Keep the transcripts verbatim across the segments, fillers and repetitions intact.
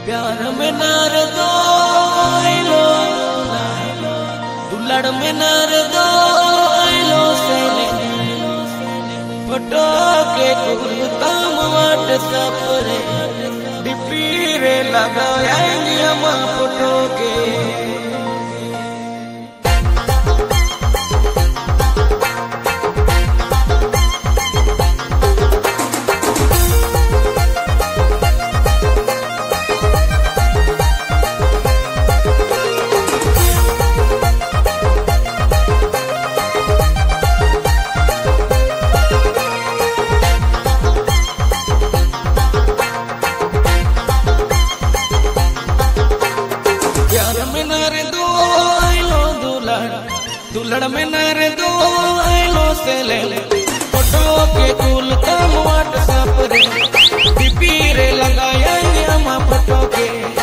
प्यार में नार दो आइलो, दुलड़ में नार दो आइलो सेले, फोटो के कुर्ताम व्हाट्सएप रे डीपी रे लगाएंगे हम फोटो के। दुलड़ में नारे दो आइलो सेले, फोटो के कुल काम व्हाट्सएप रे डीपी रे लगाएंगे हम फोटो के।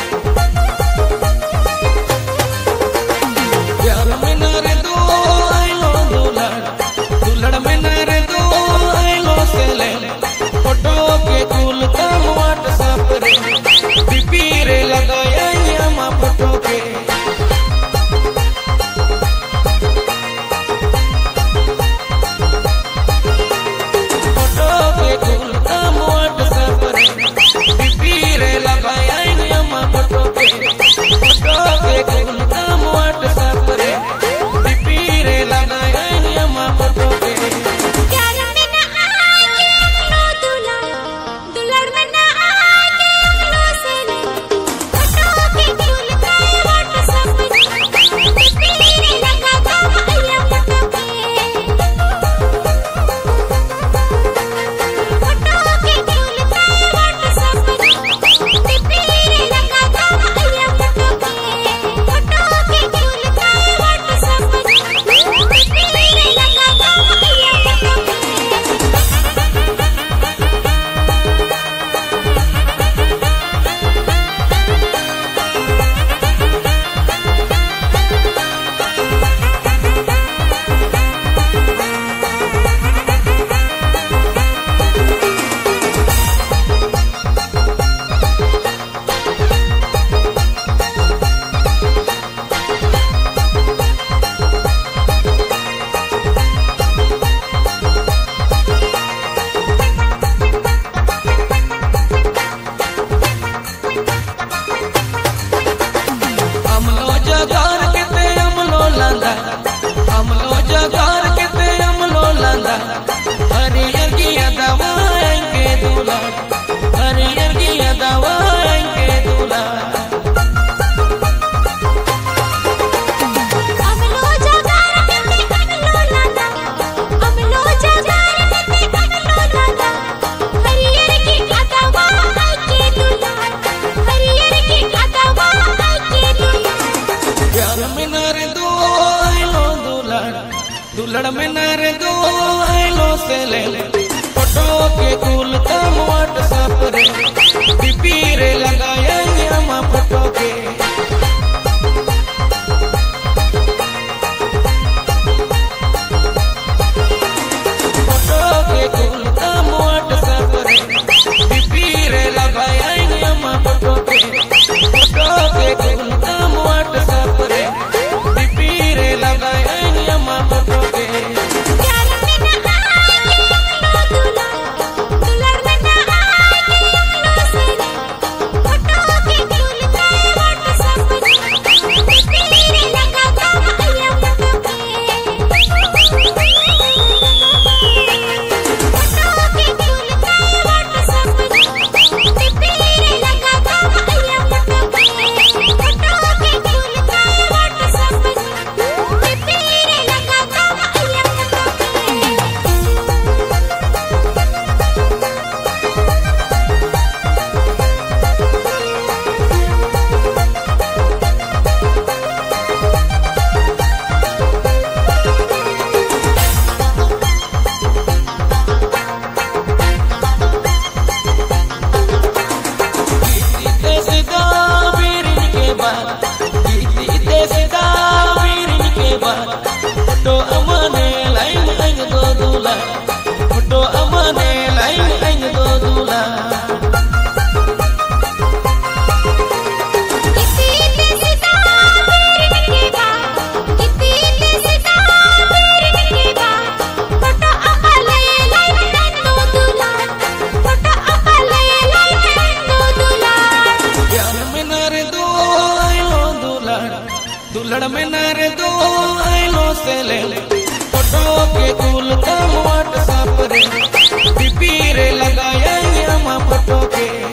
प्यार में नारे दो आइलो दुलड़, दुलड़ में नारे दो आइलो सेले, फोटो के कुल काम व्हाट्सएप रे डीपी रे लगाएंगे हम फोटो के। दुलड़ में नारे दो आइलो सेले, फोटो के कुल काम व्हाट्सएप रे डीपी रे लगाएंगे हम फोटो के। फोटो के कुल काम व्हाट्सएप रे डीपी रे लगाएंगे हम फोटो के। फोटो के कुल काम व्हाट्सएप रे डीपी रे लगाएंगे हम फोटो के। दुलड़ में ना आएंगे हम लोग सेले, दुल्हड़ में नारे दो आइलो से ले फोटो के कुल तम व्हाट्सएप रे डीपी रे लगाया हम फोटो के